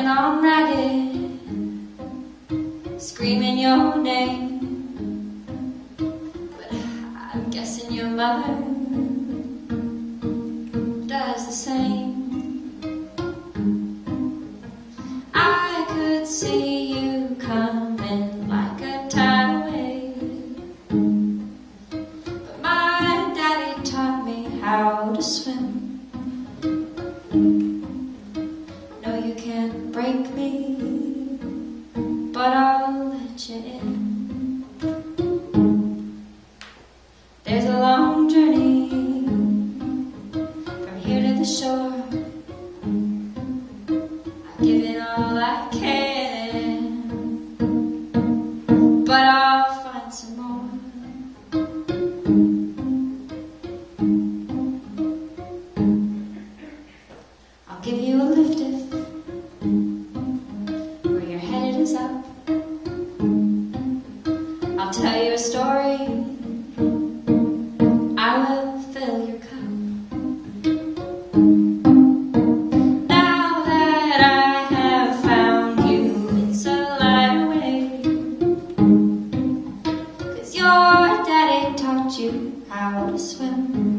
walking on ragged, screaming your name. But I'm guessing your mother does the same. I could see you coming like a tidal wave, but my daddy taught me how to swim. No, you can't break me, but I'll let you in. There's a long journey from here to the shore. I've given all I can, but I'll find some more. I'll give you a lift if where you're headed is up. I'll tell you a story. I will fill your cup. Now that I have found you, it's a lighter way, 'cause your daddy taught you how to swim.